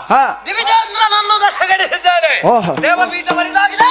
ದಿವಿಜೇಂದ್ರನನ್ನು ದಶಗಡಿಸಿದ್ದೇನೆ. ದೇವಪೀಠ ಬರಿದಾಗಿದೆ.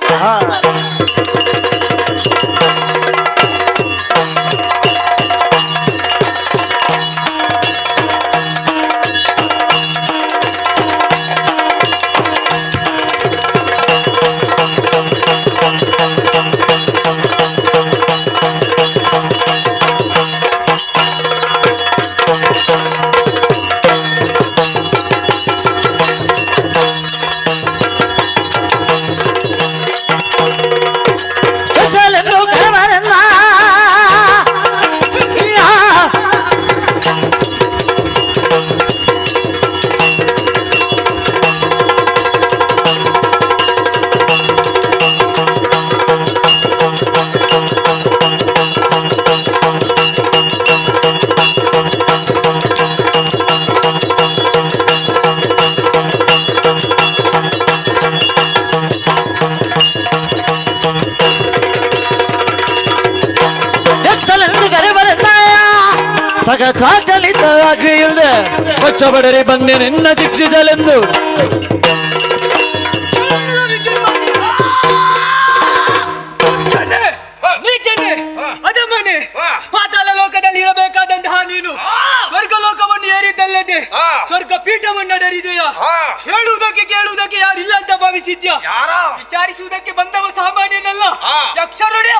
ಸಾಕಲಿದ್ದಾಗಿಲ್ದೆ ಕೊಚ್ಚಬಡರೆ ಬಂದೆ ನಿನ್ನ ದಿಕ್ಕಿದಲೆಂದು ಅದಮ್ಮನೆ ಪಾತಾಳ ಲೋಕದಲ್ಲಿ ಇರಬೇಕಾದಂತಹ ನೀನು ಸ್ವರ್ಗ ಲೋಕವನ್ನು ಏರಿದ್ದಲ್ಲದೆ ಸ್ವರ್ಗ ಪೀಠವನ್ನು ನಡೆದಿದೆಯಾ? ಹೇಳುವುದಕ್ಕೆ ಕೇಳುವುದಕ್ಕೆ ಯಾರಿಲ್ಲ ಅಂತ ಭಾವಿಸಿದ್ಯಾ? ವಿಚಾರಿಸುವುದಕ್ಕೆ ಬಂದವ ಸಾಮಾನ್ಯನಲ್ಲ, ಯಕ್ಷರುಡಿಯ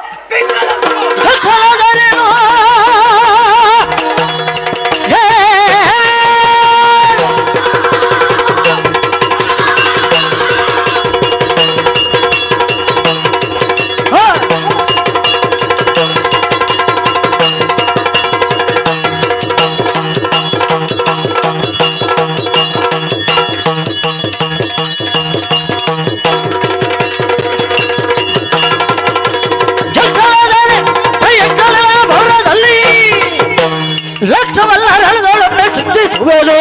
ಲಕ್ಷವಲ್ಲ ರಣದೊಳೊಮ್ಮೆ ಚಿಂತಿಸುವುದು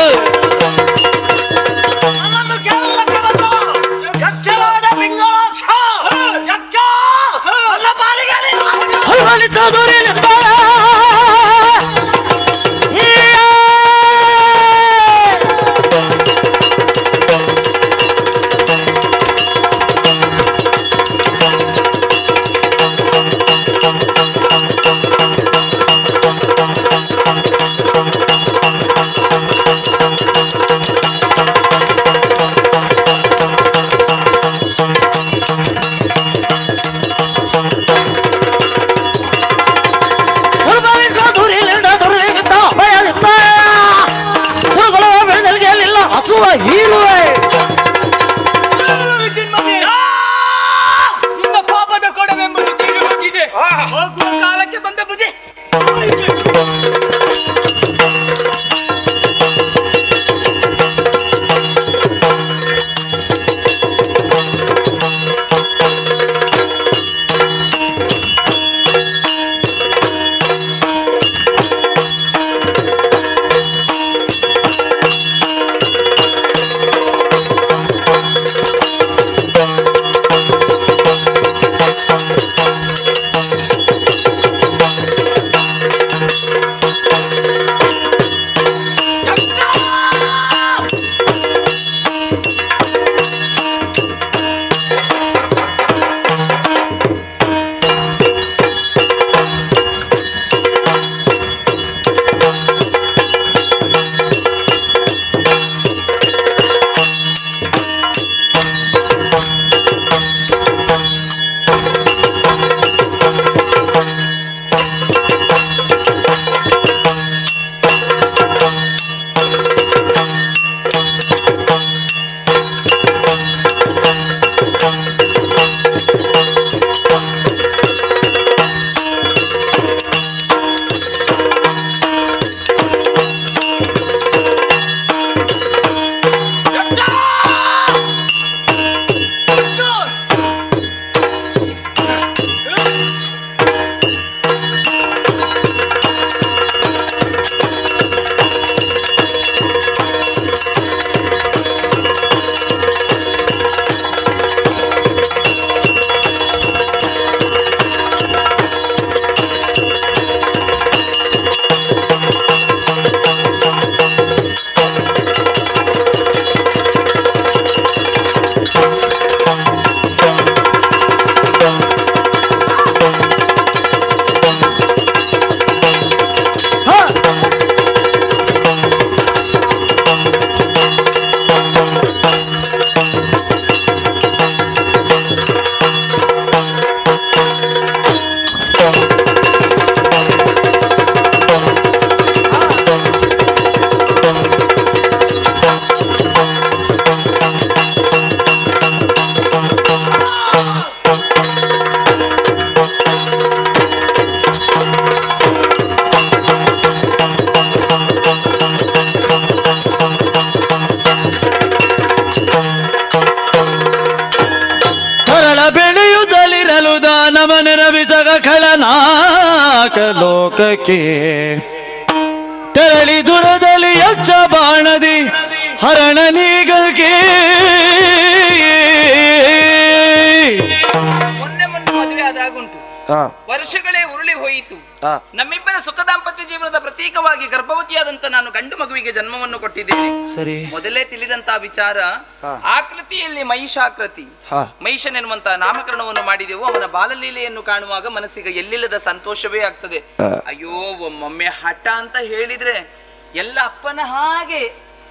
ಹೀರುವೆ ನಿಮ್ಮ ಪಾಪದ ಕೊಡವೆಂಬುದು ತಿಳಿದು ಹೋಗಿದೆ. ಹೋಗುವ ಕಾಲಕ್ಕೆ ಬಂದ ಖಳನಾಕ ಲೋಕಕ್ಕೆ ತೆರಳಿ ದುರದಲ್ಲಿ ಯಕ್ಷ ಬಾಣದಿ ಹರಣನಿಗಳಿಗೆ ಮೊನ್ನೆ ಮದುವೆ ಆದಾಗುಂಟು ವರ್ಷಗಳೇ ಉರುಳಿ ಹೋಯಿತು. ನಮ್ಮಿಬ್ಬರ ಸುಖ ದಾಂಪತ್ಯ ಜೀವನದ ಪ್ರತೀಕವಾಗಿ ಗರ್ಭವತಿಯಾದಂತ ನಾನು ಗಂಡು ಮಗುವಿಗೆ ಜನ್ಮವನ್ನು ಕೊಟ್ಟಿದ್ದೇನೆ. ಸರಿ, ಮೊದಲೇ ತಿಳಿದಂತಹ ವಿಚಾರ. ಆಕೃತಿಯಲ್ಲಿ ಮಹಿಷಾಕೃತಿ, ಮಹಿಷನೆನ್ನುವಂತ ನಾಮಕರಣವನ್ನು ಮಾಡಿದೆವು. ಅವನ ಬಾಲಲೀಲೆಯನ್ನು ಕಾಣುವಾಗ ಮನಸ್ಸಿಗೆ ಎಲ್ಲಿಲ್ಲದ ಸಂತೋಷವೇ ಆಗ್ತದೆ. ಅಯ್ಯೋ, ಒಮ್ಮೊಮ್ಮೆ ಹಠ ಅಂತ ಹೇಳಿದ್ರೆ ಎಲ್ಲ ಅಪ್ಪನ ಹಾಗೆ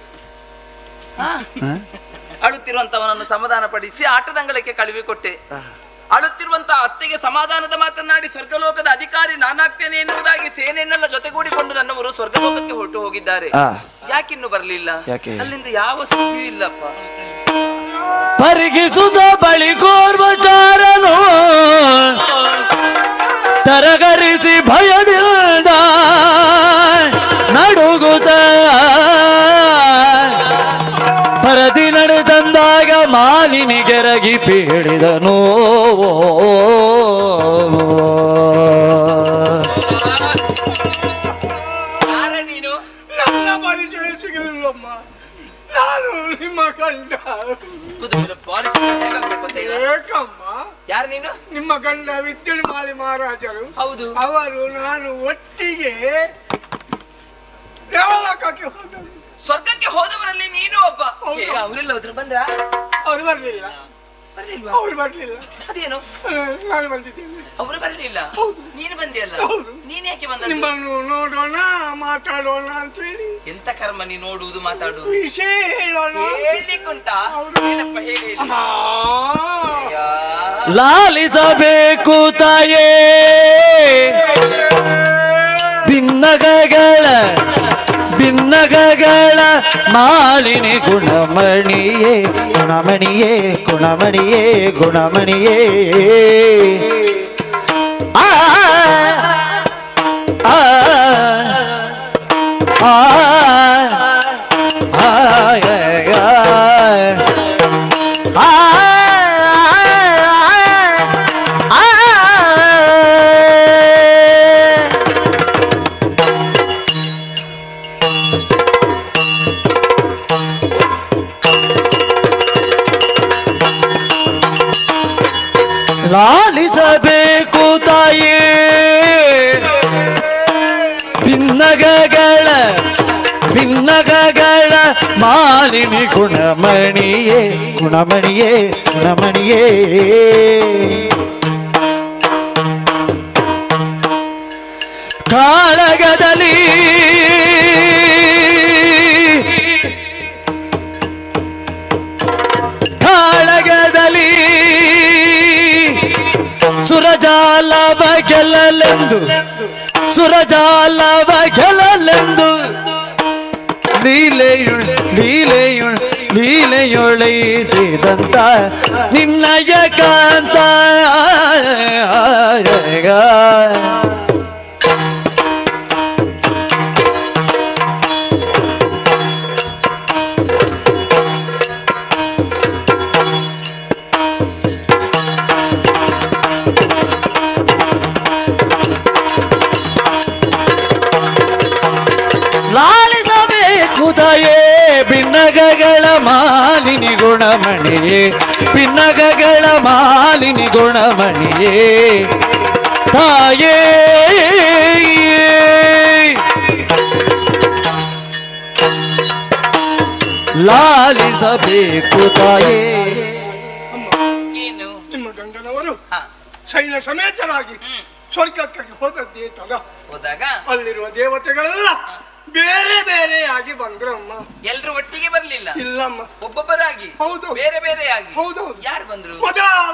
ಅಳುತ್ತಿರುವಂತವನನ್ನು ಸಮಾಧಾನ ಪಡಿಸಿ ಆಟದಂಗಳಕ್ಕೆ ಕಳುಹಿಕೊಟ್ಟೆ. ಅಳುತ್ತಿರುವಂತ ಅತ್ತೆಗೆ ಸಮಾಧಾನದ ಮಾತನಾಡಿ ಸ್ವರ್ಗಲೋಕದ ಅಧಿಕಾರಿ ನಾನಾಗ್ತೇನೆ ಎನ್ನುವುದಾಗಿ ಸೇನೆಯನ್ನೆಲ್ಲ ಜೊತೆಗೂಡಿಕೊಂಡು ನನ್ನವರು ಸ್ವರ್ಗಲೋಕಕ್ಕೆ ಹೊರಟು ಹೋಗಿದ್ದಾರೆ. ಯಾಕಿನ್ನು ಬರಲಿಲ್ಲ? ಅಲ್ಲಿಂದ ಯಾವ ಸುದ್ದಿಯೂ ಇಲ್ಲಪ್ಪ. ಪರಿಗಿಸುದ ಬಳಿ ಕೋರ್ವಚಾರನು ತರಗರಿಸಿ ಭಯದಿಂದ ನಡುಗುತ್ತ ಪರದಿ ನಡೆದಂದಾಗ ಮಾಲಿನಿಗೆರಗಿ ಪೀಡಿದನು. ಯಾರ ನೀನು? ನನ್ನ ಪರಿಚಯ ಸಿಗಲಿಲ್ಲಮ್ಮ. ನಾನು ನಿಮ್ಮ ಗಂಡ. ಏಕಮ್ಮ, ಯಾರು ನೀನು? ನಿಮ್ಮ ಗಂಡ ವಿದ್ಯುನ್ಮಾಲಿ ಮಹಾರಾಜರು. ಹೌದು. ಅವರು ನಾನು ಒಟ್ಟಿಗೆ ದೇವಲೋಕಕ್ಕೆ ಹೋದರು. ಸ್ವರ್ಗಕ್ಕೆ ಹೋದವರಲ್ಲಿ ನೀನು ಒಬ್ಬ. ಅವರೆಲ್ಲ ಹೋದ್ರು, ಬಂದ್ರ? ಅವರು ಬರಲಿಲ್ಲ. ಅವ್ರು ಬರ್ಲಿಲ್ಲ. ಅದೇನು? ನಾನು ಬಂದಿದ್ದೇನೆ. ಅವರು ಬರ್ಲಿಲ್ಲ, ನೀನು ಬಂದಿಯಲ್ಲ. ನೀನ್ ಯಾಕೆ ಬಂದ? ನಿಮ್ಮನ್ನು ನೋಡೋಣ, ಮಾತಾಡೋಣ ಅಂತ ಹೇಳಿ. ಎಂತ ಕರ್ಮ ನೀ ನೋಡುವುದು ಮಾತಾಡುವುದು? ವಿಷಯ ಹೇಳೋಣ. ಹೇಳಿಕುಂಟಾ? ಏನಪ್ಪ ಹೇಳಿ. ಲಾಲಿಸಬೇಕು ತಾಯೇ ಭಿನ್ನಗಗಳ ಮಾಲಿನಿ ಗುಣಮಣಿಯೇ ಗುಣಮಣಿಯೇ ಗುಣಮಣಿಯೇ ಗುಣಮಣಿಯೇ ಆ ಆ ಆ ಲಾಲಿಸಬೇಕು ತಾಯೇ ಭಿನ್ನಗಗಳ ಮಾಲಿನಿ ಗುಣಮಣಿಯೇ ಗುಣಮಣಿಯೇ ಗುಣಮಣಿಯೇ ಕಾಳಗದಲ್ಲಿ ಸುರಜಾಲವ ಗೆಲ್ಲಲೆಂದು ಲೀಲೆಯೊಳೆದಂತ ನಿನ್ನಯ ಕಾಂತ ಭಿನ್ನಗಗಳ ಮಾಲಿನಿ ಗುಣಮಣಿಯೇ ಭಿನ್ನಗಗಳ ಮಾಲಿನಿ ಗುಣಮಣಿಯೇ ತಾಯೇ ಲಾಲಿಸಬೇಕು ತಾಯೇ. ನಿಮ್ಮ ಗಂಡನವರು ಶೈಲ ಸಮೇತರಾಗಿ ಸ್ವರ್ಗಕ್ಕೆ ಹೋದದ್ದೇ ತಡ ಹೋದಾಗ ಅಲ್ಲಿರುವ ದೇವತೆಗಳೆಲ್ಲ ಬೇರೆ ಬೇರೆಯಾಗಿ ಬಂದ್ರಮ್ಮ. ಎಲ್ರು ಒಟ್ಟಿಗೆ ಬರ್ಲಿಲ್ಲ? ಇಲ್ಲಮ್ಮ, ಒಬ್ಬೊಬ್ಬರಾಗಿ. ಹೌದು, ಬೇರೆ ಬೇರೆಯಾಗಿ. ಹೌದೌದು. ಯಾರು ಬಂದ್ರು? ಮೊದಲ